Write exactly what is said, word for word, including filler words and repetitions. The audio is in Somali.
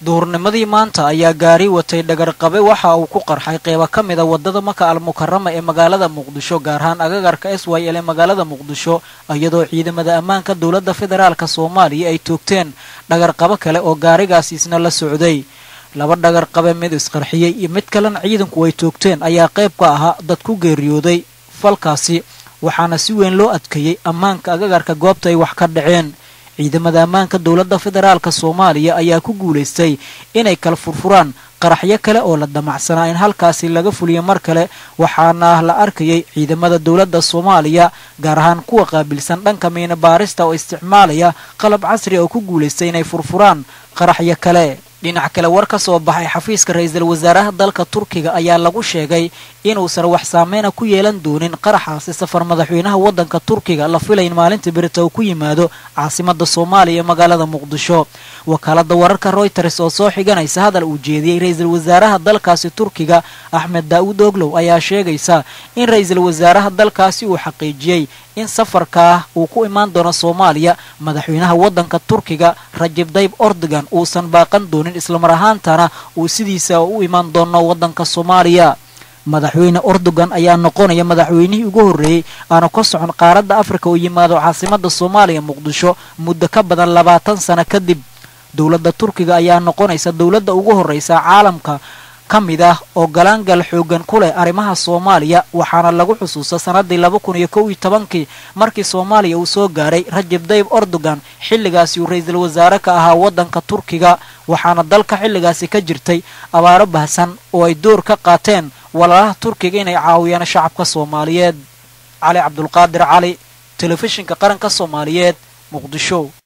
duurnimadii maanta ayaa gaari watay dhagar qabe waxa uu ku qarxay qeybo ka mid ah wadada Maka al-Mukarrama ee magaalada Muqdisho gaar ahaan agagarka S Y L ee magaalada Muqdisho iyadoo ciidamada ammaanka dawladda federaalka Soomaaliya ay toogteen dhagar qabe kale oo gaarigaasi isna la socday laba dhagar qabe mid isqarxiyay iyo mid kalena ciidanku way toogteen ayaa qayb ka ahaa dad ku geeriyooday falkaasi waxaana si weyn loo adkeeyay ammaanka agagarka goobta ay wax ka dhaceen ciidamada ammaanka dawladda federaalka Soomaaliya ayaa ku guuleystay inay kala furfuraan qaraxyo kale oo la damacsanaa in halkaasi laga fuliyo mar kale waxaana la arkayay ciidamada dawladda Soomaaliya gaar ahaan kuwa qaabilsan dhanka miina baarista oo isticmaalaya qalab casri oo ku guuleystay inay furfuraan qaraxyo kale dhinaca kale war ka soo baxay xafiiska ra'iisul wasaaraha dalka Turkiga ayaa lagu sheegay inuu sar wax saameyn ku yeelan doonin qaraxaasi safar madaxweynaha wadanka Turkiga la filayn maalinta birta ku yimaado caasimada Soomaaliya magaalada Muqdisho wakaalada wararka Reuters oo soo xiganaysa hadal uu jeediyay ra'iisul wasaaraha dalkaasi Turkiga Ahmed Daawudoglu ayaa sheegaysa in ra'iisul wasaaraha dalkaasi uu xaqiijiyay in safarka uu ku imaan doono Soomaaliya madaxweynaha wadanka Turkiga Rajab Tayyip Erdogan uu san baaqan doonin isla mar ahaantana uu sidiisa u imaan doono wadanka Soomaaliya madaxweyne Erdogan ayaa noqonaya madaxweynihii ugu horeeyay aan ka socon qaaradda Afrika oo yimaado caasimada Soomaaliya Muqdisho muddo ka badan labaatan sano kadib dawladda Turkiga ayaa noqonaysa dawladda ugu horeysa caalamka kamida oo galaangal xoogan ku leh arrimaha Soomaaliya waxaana lagu xusuusta sanadii laba kun iyo kow iyo toban markii Soomaaliya uu soo gaaray Rajab Tayyip Erdogan xilligaasi uu ra'iisul wasaare ka ahaa wadanka Turkiga waxaana dalka xilligaasi ka jirtay abaaro bahsan oo ay door ka qaateen walaalaha Turkiga inay caawiyaan shacabka Soomaaliyeed Ali Abdul Qaadir Ali telefishinka qaranka Soomaaliyeed Muqdisho.